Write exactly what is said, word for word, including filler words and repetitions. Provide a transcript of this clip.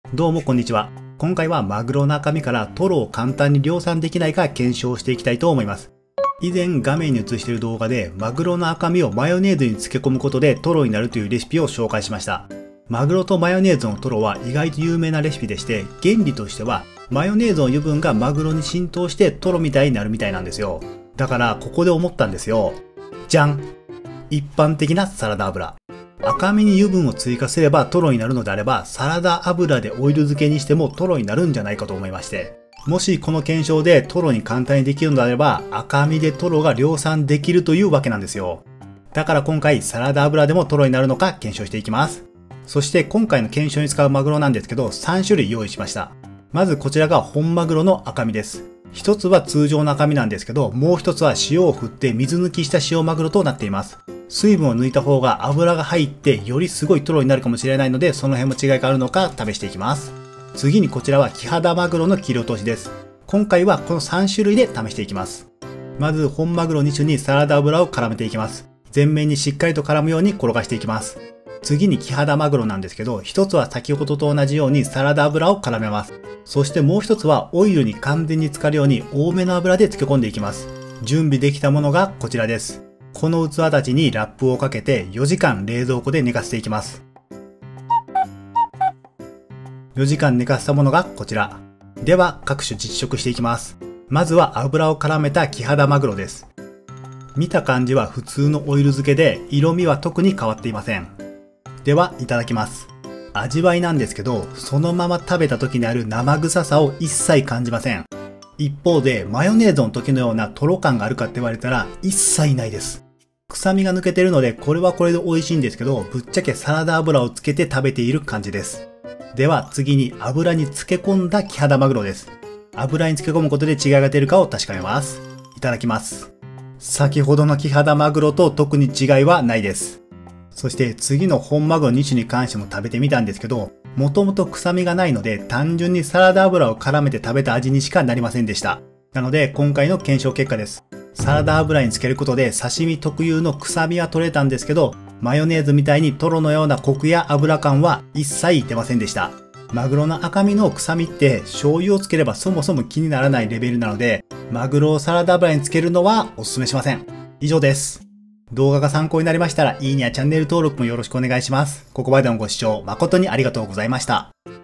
どうもこんにちは。今回はマグロの赤身からトロを簡単に量産できないか検証していきたいと思います。以前画面に映している動画でマグロの赤身をマヨネーズに漬け込むことでトロになるというレシピを紹介しました。マグロとマヨネーズのトロは意外と有名なレシピでして、原理としてはマヨネーズの油分がマグロに浸透してトロみたいになるみたいなんですよ。だからここで思ったんですよ。じゃん！一般的なサラダ油。赤身に油分を追加すればトロになるのであれば、サラダ油でオイル漬けにしてもトロになるんじゃないかと思いまして。もしこの検証でトロに簡単にできるのであれば、赤身でトロが量産できるというわけなんですよ。だから今回サラダ油でもトロになるのか検証していきます。そして今回の検証に使うマグロなんですけど、さんしゅるい用意しました。まずこちらが本マグロの赤身です。一つは通常の赤身なんですけど、もう一つは塩を振って水抜きした塩マグロとなっています。水分を抜いた方が油が入ってよりすごいトロになるかもしれないので、その辺も違いがあるのか試していきます。次にこちらはキハダマグロの切り落としです。今回はこのさんしゅるいで試していきます。まず本マグロに種にサラダ油を絡めていきます。全面にしっかりと絡むように転がしていきます。次にキハダマグロなんですけど、一つは先ほどと同じようにサラダ油を絡めます。そしてもう一つはオイルに完全に浸かるように多めの油で漬け込んでいきます。準備できたものがこちらです。この器たちにラップをかけてよじかん冷蔵庫で寝かせていきます。よじかん寝かせたものがこちら。では各種実食していきます。まずは油を絡めたキハダマグロです。見た感じは普通のオイル漬けで色味は特に変わっていません。ではいただきます。味わいなんですけど、そのまま食べた時にある生臭さを一切感じません。一方でマヨネーズの時のようなトロ感があるかって言われたら一切ないです。臭みが抜けてるのでこれはこれで美味しいんですけど、ぶっちゃけサラダ油をつけて食べている感じです。では次に油に漬け込んだキハダマグロです。油に漬け込むことで違いが出るかを確かめます。いただきます。先ほどのキハダマグロと特に違いはないです。そして次の本マグロに種に関しても食べてみたんですけど、もともと臭みがないので単純にサラダ油を絡めて食べた味にしかなりませんでした。なので今回の検証結果です。サラダ油につけることで刺身特有の臭みは取れたんですけど、マヨネーズみたいにトロのようなコクや油感は一切出ませんでした。マグロの赤身の臭みって醤油をつければそもそも気にならないレベルなので、マグロをサラダ油につけるのはお勧めしません。以上です。動画が参考になりましたらいいねやチャンネル登録もよろしくお願いします。ここまでのご視聴誠にありがとうございました。